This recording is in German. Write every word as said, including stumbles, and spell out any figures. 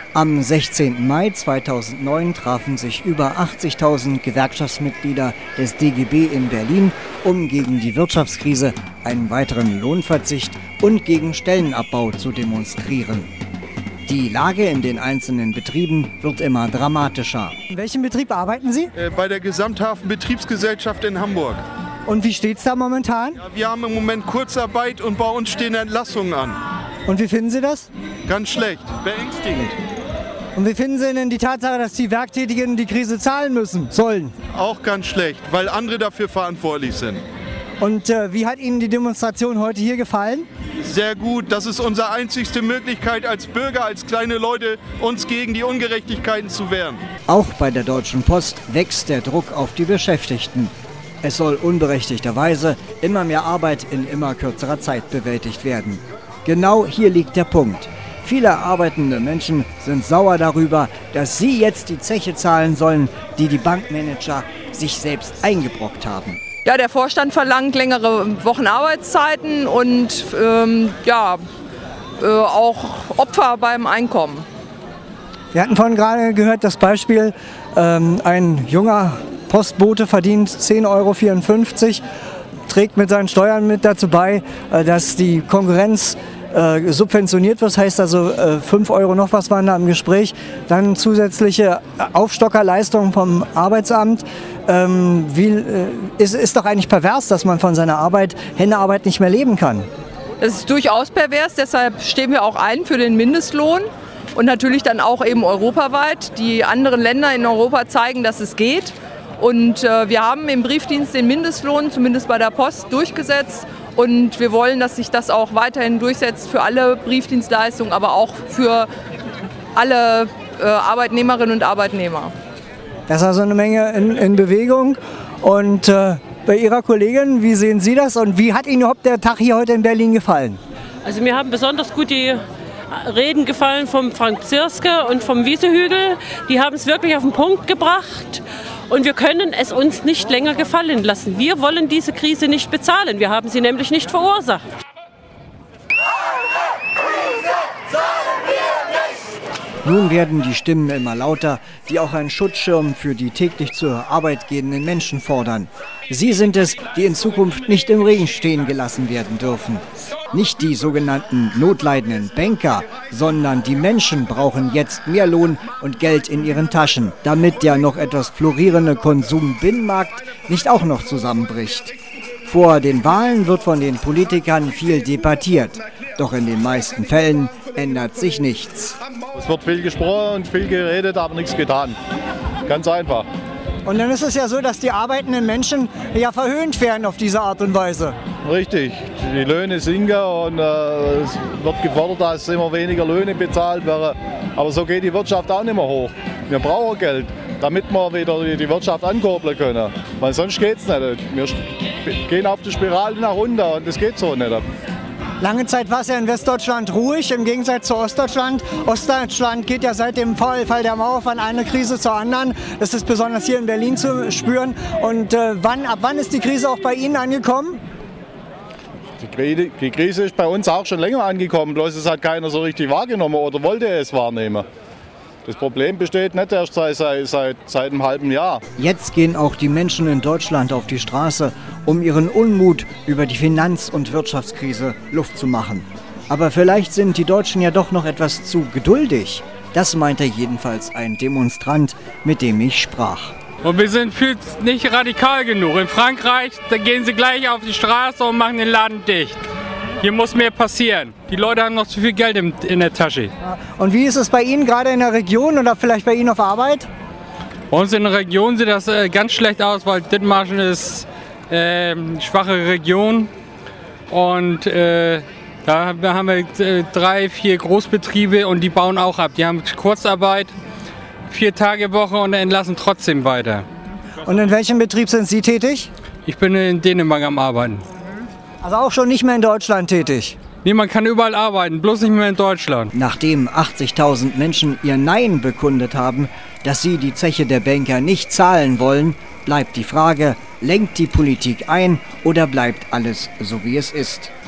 Am sechzehnten Mai zweitausendneun trafen sich über achtzigtausend Gewerkschaftsmitglieder des D G B in Berlin, um gegen die Wirtschaftskrise, einen weiteren Lohnverzicht und gegen Stellenabbau zu demonstrieren. Die Lage in den einzelnen Betrieben wird immer dramatischer. In welchem Betrieb arbeiten Sie? Äh, bei der Gesamthafen Betriebsgesellschaft in Hamburg. Und wie steht es da momentan? Ja, wir haben im Moment Kurzarbeit und bei uns stehen Entlassungen an. Und wie finden Sie das? Ganz schlecht, beängstigend. Und wie finden Sie denn die Tatsache, dass die Werktätigen die Krise zahlen müssen, sollen? Auch ganz schlecht, weil andere dafür verantwortlich sind. Und äh, wie hat Ihnen die Demonstration heute hier gefallen? Sehr gut, das ist unsere einzigste Möglichkeit als Bürger, als kleine Leute, uns gegen die Ungerechtigkeiten zu wehren. Auch bei der Deutschen Post wächst der Druck auf die Beschäftigten. Es soll unberechtigterweise immer mehr Arbeit in immer kürzerer Zeit bewältigt werden. Genau hier liegt der Punkt. Viele arbeitende Menschen sind sauer darüber, dass sie jetzt die Zeche zahlen sollen, die die Bankmanager sich selbst eingebrockt haben. Ja, der Vorstand verlangt längere Wochenarbeitszeiten und ähm, ja, äh, auch Opfer beim Einkommen. Wir hatten vorhin gerade gehört, das Beispiel, ähm, ein junger Postbote verdient zehn Euro vierundfünfzig, trägt mit seinen Steuern mit dazu bei, äh, dass die Konkurrenz äh, subventioniert wird, das heißt also äh, fünf Euro noch was waren da im Gespräch, dann zusätzliche Aufstockerleistungen vom Arbeitsamt. Ähm, wie, äh, ist, ist doch eigentlich pervers, dass man von seiner Arbeit, Händearbeit nicht mehr leben kann. Das ist durchaus pervers, deshalb stehen wir auch ein für den Mindestlohn und natürlich dann auch eben europaweit. Die anderen Länder in Europa zeigen, dass es geht. Und äh, wir haben im Briefdienst den Mindestlohn, zumindest bei der Post, durchgesetzt. Und wir wollen, dass sich das auch weiterhin durchsetzt für alle Briefdienstleistungen, aber auch für alle äh, Arbeitnehmerinnen und Arbeitnehmer. Das ist also eine Menge in, in Bewegung. Und äh, bei Ihrer Kollegin, wie sehen Sie das und wie hat Ihnen überhaupt der Tag hier heute in Berlin gefallen? Also mir haben besonders gut die Reden gefallen vom Frank Zirske und vom Wiesehügel. Die haben es wirklich auf den Punkt gebracht. Und wir können es uns nicht länger gefallen lassen. Wir wollen diese Krise nicht bezahlen. Wir haben sie nämlich nicht verursacht. Nun werden die Stimmen immer lauter, die auch einen Schutzschirm für die täglich zur Arbeit gehenden Menschen fordern. Sie sind es, die in Zukunft nicht im Regen stehen gelassen werden dürfen. Nicht die sogenannten notleidenden Banker, sondern die Menschen brauchen jetzt mehr Lohn und Geld in ihren Taschen, damit der noch etwas florierende Konsumbinnenmarkt nicht auch noch zusammenbricht. Vor den Wahlen wird von den Politikern viel debattiert, doch in den meisten Fällen ändert sich nichts. Es wird viel gesprochen und viel geredet, aber nichts getan. Ganz einfach. Und dann ist es ja so, dass die arbeitenden Menschen ja verhöhnt werden auf diese Art und Weise. Richtig, die Löhne sinken und äh, es wird gefordert, dass immer weniger Löhne bezahlt werden. Aber so geht die Wirtschaft auch nicht mehr hoch. Wir brauchen Geld, damit wir wieder die Wirtschaft ankurbeln können. Weil sonst geht es nicht. Wir gehen auf die Spirale nach unten und das geht so nicht. Lange Zeit war es ja in Westdeutschland ruhig, im Gegensatz zu Ostdeutschland. Ostdeutschland geht ja seit dem Fall der Mauer von einer Krise zur anderen. Das ist besonders hier in Berlin zu spüren. Und äh, wann, ab wann ist die Krise auch bei Ihnen angekommen? Die, die Krise ist bei uns auch schon länger angekommen, bloß es hat keiner so richtig wahrgenommen oder wollte es wahrnehmen. Das Problem besteht nicht erst seit, seit, seit, seit einem halben Jahr. Jetzt gehen auch die Menschen in Deutschland auf die Straße, um ihren Unmut über die Finanz- und Wirtschaftskrise Luft zu machen. Aber vielleicht sind die Deutschen ja doch noch etwas zu geduldig. Das meinte jedenfalls ein Demonstrant, mit dem ich sprach. Und wir sind viel nicht radikal genug. In Frankreich, da gehen sie gleich auf die Straße und machen den Laden dicht. Hier muss mehr passieren. Die Leute haben noch zu viel Geld in, in der Tasche. Und wie ist es bei Ihnen gerade in der Region oder vielleicht bei Ihnen auf Arbeit? Bei uns in der Region sieht das äh, ganz schlecht aus, weil Dithmarschen ist äh, eine schwache Region. Und äh, da haben wir äh, drei, vier Großbetriebe und die bauen auch ab. Die haben Kurzarbeit, vier Tage Woche und entlassen trotzdem weiter. Und in welchem Betrieb sind Sie tätig? Ich bin in Dänemark am Arbeiten. Also auch schon nicht mehr in Deutschland tätig? Nee, man kann überall arbeiten, bloß nicht mehr in Deutschland. Nachdem achtzigtausend Menschen ihr Nein bekundet haben, dass sie die Zeche der Banker nicht zahlen wollen, bleibt die Frage, lenkt die Politik ein oder bleibt alles so wie es ist?